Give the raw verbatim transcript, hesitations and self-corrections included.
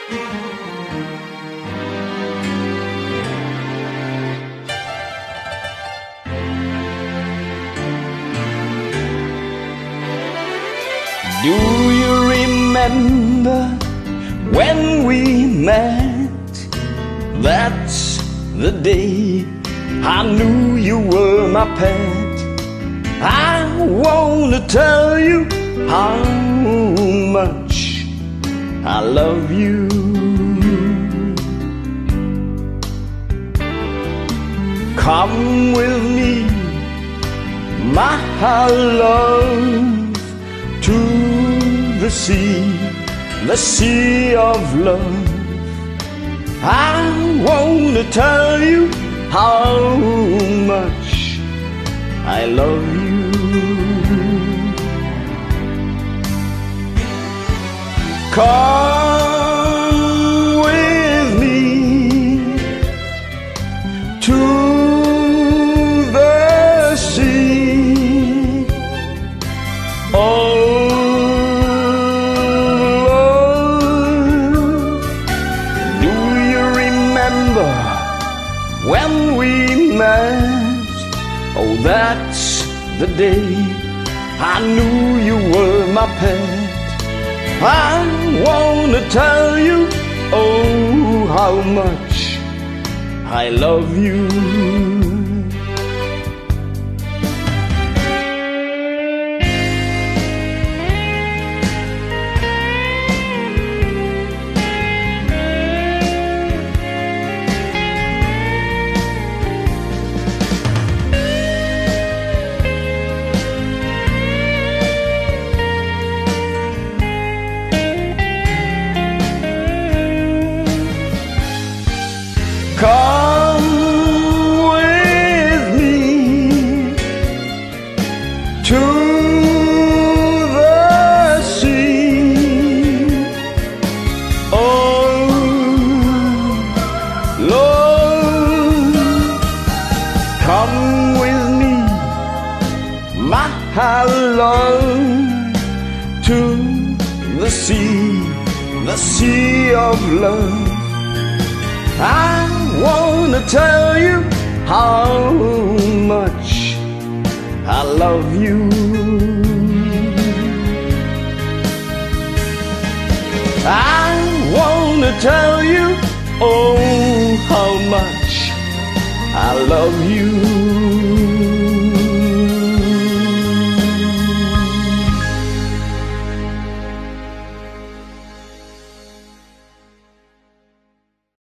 Do you remember when we met? That's the day I knew you were my pet. I wanna tell you how much I love you. Come with me, my love, to the sea, the sea of love. I wanna tell you how much I love you. Come with me to the sea. Oh, when we met, oh, that's the day I knew you were my pet. I wanna tell you, oh, how much I love you. Come with me to the sea. Oh, Lord, come with me, my love, to the sea, the sea of love. I wanna tell you how much I love you. I wanna tell you, oh, how much I love you.